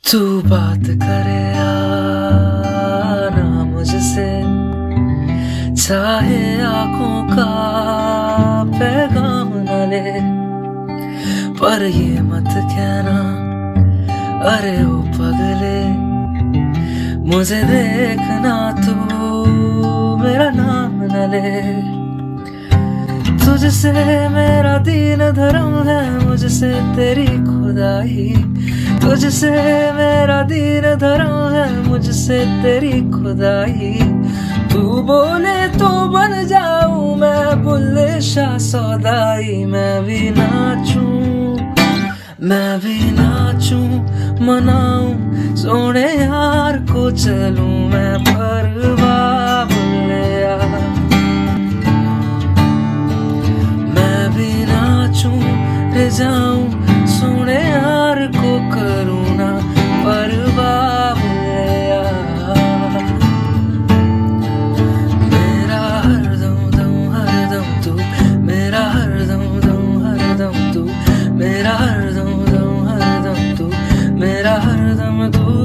तू बात करे या ना मुझसे, चाहे आंखों का पैगाम न ले, पर ये मत कहना अरे ओ पगले, मुझे देखना तू मेरा नाम न ले। तुझसे मेरा दीन धर्म है, मुझसे तेरी खुदाई, तुझसे मेरा दीन धर्म है, मुझसे तेरी खुदाई। तू बोले तो बन जाऊं मैं बुल्ले शाह सौदाई, मैं भी नाचूं मनाऊं सोने यार को, चलूं मैं परवाह बुल्लिया। मैं भी नाचूं रे जाऊं सोने यार को, करूं ना परवाह बुल्लिया। मेरा हरदम तू, मेरा हरदम तू, मेरा हरदम तू, मेरा हरदम तू।